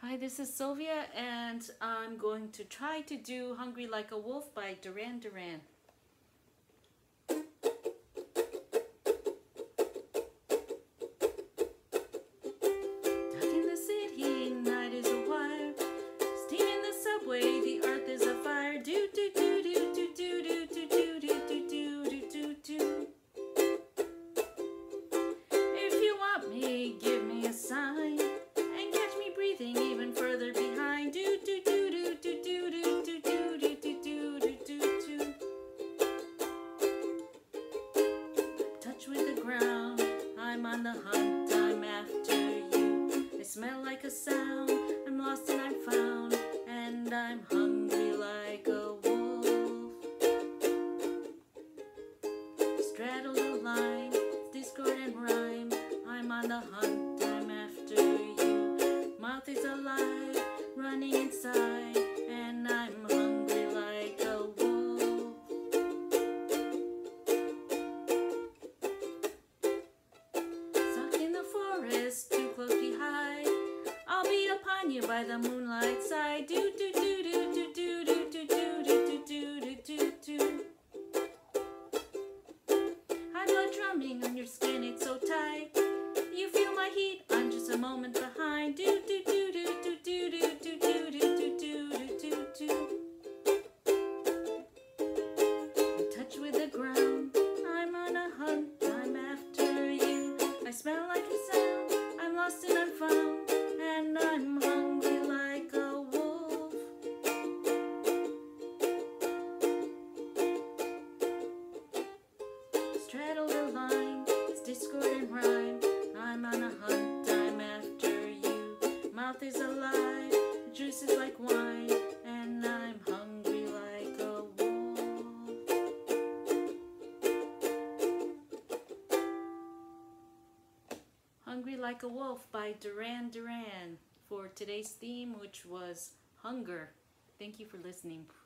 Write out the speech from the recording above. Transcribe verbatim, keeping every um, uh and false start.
Hi, this is Sylvia, and I'm going to try to do Hungry Like a Wolf by Duran Duran. Stuck in the city, night is a wire. Steam in the subway, the earth is afire. Do do do do do do do do do do do do do do. If you want me, give me a sign. Breathing even further behind. Do do do do do do do do do do do do do do. Touch with the ground. I'm on the hunt. I'm after you. I smell like a sound. I'm lost and I'm found, and I'm hungry like a wolf. Straddle the line, discord and rhyme. I'm on the hunt. I'm after you. Mouth is alive, running inside, and I'm hungry like a wolf. Stuck in the forest, too close to hide. I'll be upon you by the moonlight side. Do do do do do do do do do do do do do do. High blood drumming on your skin, it's so tight. You feel my heat, I'm just a moment behind. Do do do do do do do do do do do do do. In touch with the ground, I'm on a hunt, I'm after you. I smell like a sound, I'm lost and I'm found, and I'm hungry like a wolf. Straddle the line, it's discord and rhyme. I'm on a hunt, I'm after you. Mouth is alive, juice is like wine, and I'm hungry like a wolf. Hungry Like a Wolf by Duran Duran for today's theme, which was hunger. Thank you for listening.